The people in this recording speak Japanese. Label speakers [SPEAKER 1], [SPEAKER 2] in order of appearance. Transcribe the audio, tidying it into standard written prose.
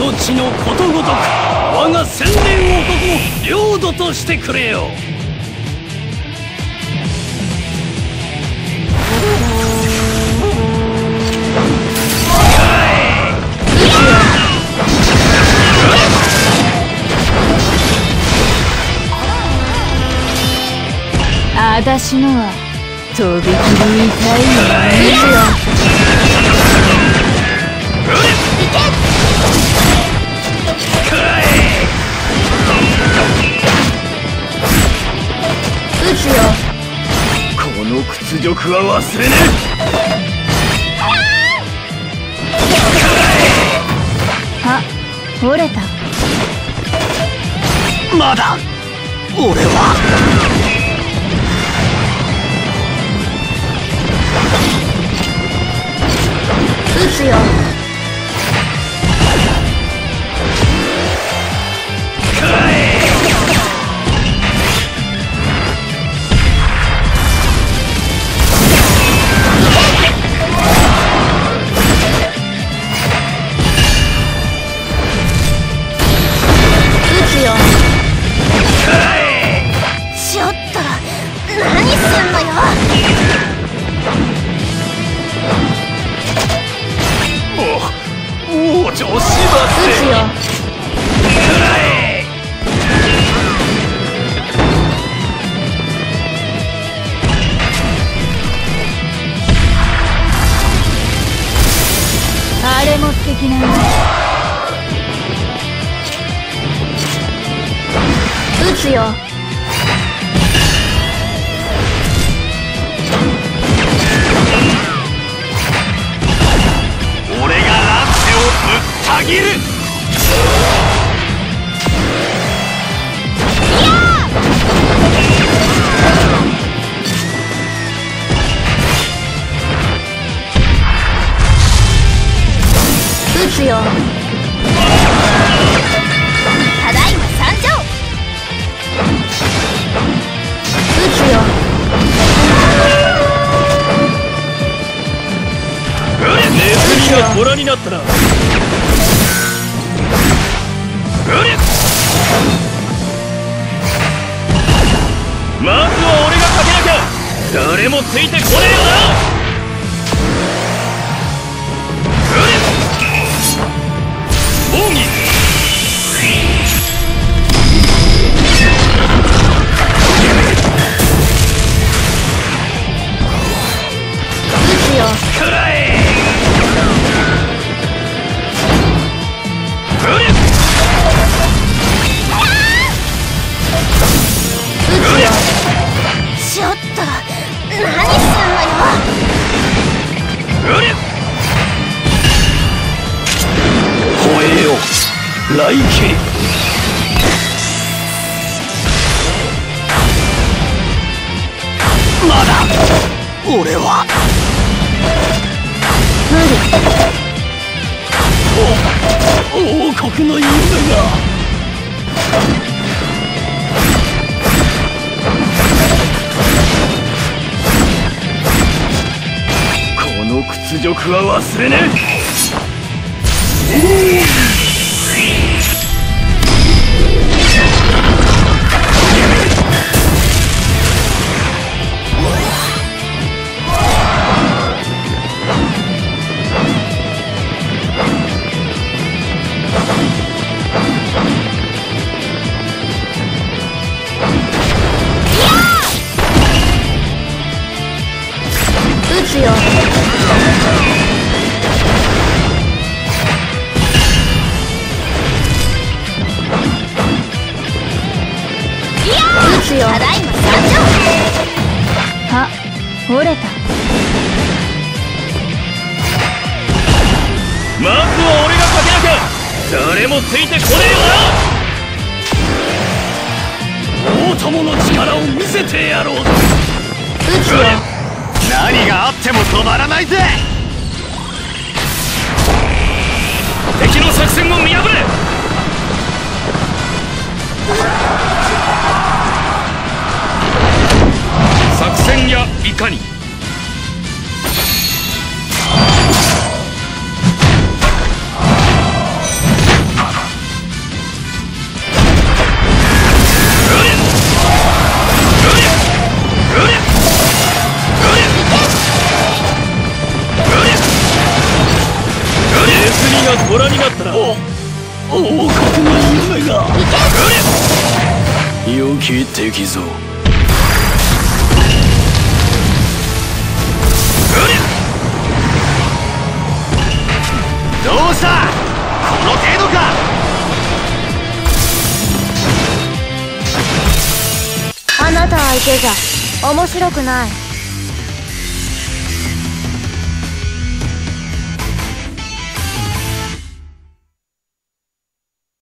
[SPEAKER 1] 命のことごとく我が千年王国の領土としてくれよ。
[SPEAKER 2] あたしのはとびきり痛いよ。
[SPEAKER 1] 撃つよ。この屈辱は忘れね
[SPEAKER 2] え。あ、折れた。
[SPEAKER 1] まだ俺は撃つよ。
[SPEAKER 3] ちょっと何すんのよ。
[SPEAKER 1] もう調子ばせ。
[SPEAKER 2] あれ持ってきな。
[SPEAKER 3] 撃つよ。
[SPEAKER 1] 俺が乱世をぶった切る。
[SPEAKER 3] 撃つよ。ただいま参上。撃つよ。
[SPEAKER 1] ネズミが虎になったな。まずは俺がかけなきゃ誰もついてこねえよな。奥義
[SPEAKER 3] 撃つよ。
[SPEAKER 1] くらえ。
[SPEAKER 3] ちょっと何すんのよ。
[SPEAKER 1] 吠えよ来慶。まだ俺は王国の夢が。この屈辱は忘れねえ。
[SPEAKER 3] 撃つよ。撃つよ。ただいま参上。
[SPEAKER 2] あ、折れた。
[SPEAKER 1] まずは俺がかけなきゃ誰もついてこねえよな。大友の力を見せてやろう。
[SPEAKER 3] 撃つよ。
[SPEAKER 1] 何があっても止まらないぜ。敵の作戦を見破れ。作戦やいかに。 ご覧になったら
[SPEAKER 4] 王国の夢が良き敵ぞ。
[SPEAKER 1] どうした、この程度か。
[SPEAKER 3] あなた相手じゃ面白くない。